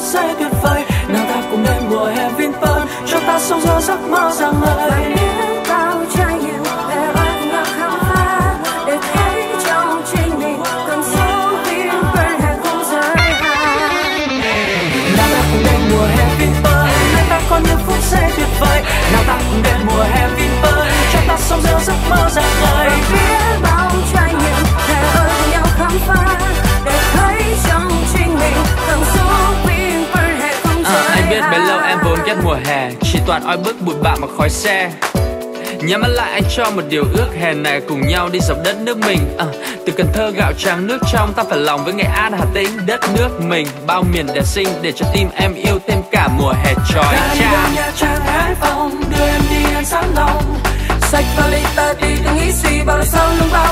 giây tuyệt vời. Nào ta cùng đến mùa hè Vinpearl, cho ta sống giữa giấc mơ rạng ngời. Bao trải nghiệm để anh được khám phá, để thấy trong chính mình cần sống Vinpearl hè không giới hạn. Nào ta cùng đến mùa hè Vinpearl, nơi ta có những phút giây tuyệt vời. Nào ta cùng đến mùa hè Vinpearl, cho ta sống giữa giấc mơ rạng ngời. Biết bao trải nghiệm để ở cùng nhau khám phá, để thấy trong chính mình cần sống Vinpearl hè không giới hạn. Anh biết bấy lâu em vốn ghét mùa hè, chỉ toàn oi bức bụi bặm và khói xe. Nhắm mắt lại anh cho một điều ước, hè này cùng nhau đi dọc đất nước mình. Từ Cần Thơ gạo trắng nước trong, ta phải lòng với Nghệ An Hà Tĩnh đất nước mình. Bao miền để sinh để cho tim em yêu thêm cả mùa hè trói trang. Nha Trang Hải Phòng đưa em đi ăn sáng lòng, xách vali ta đi đừng nghĩ suy bao lâu sau lưng bao